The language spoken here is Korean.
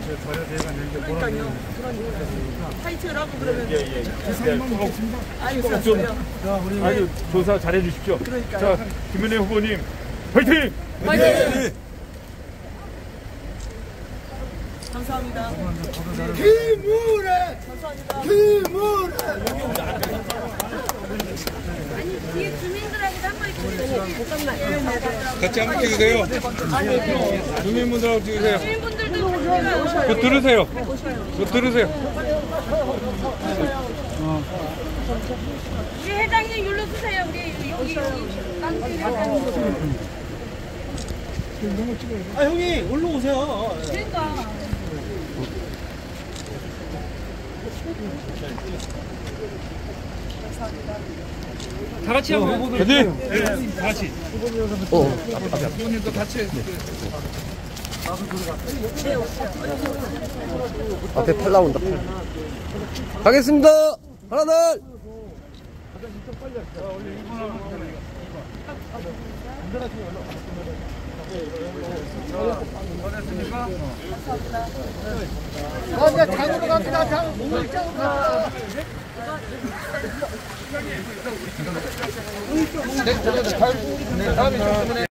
그러니까요. 타이틀 하고 그러면. 아주 조사 잘해 주십시오. 그러니까요. 자, 김은혜 후보님, 화이팅! 화이팅! 감사합니다. 김은혜! 감사합니다. 김은혜! 아니 뒤에 주민들하고도 한번 이렇게 잠깐만. 같이 한번 찍으세요. 주민분들하고 찍으세요. 주민분들도 오셔요. 그 들으세요. 그 들으세요. 우리 회장님 일로 쓰세요. 우리 여기 깡패 회장님. 아 형이 올라오세요. 그러니까. 다 같이 한번 해보세요. 네, 다 같이. 후보님도 같이. 앞에 팔 나온다. 가겠습니다. 하나, 둘. 이제 장으로 갑니다. 장. 몸짱으로 갑니다. 네, 다음에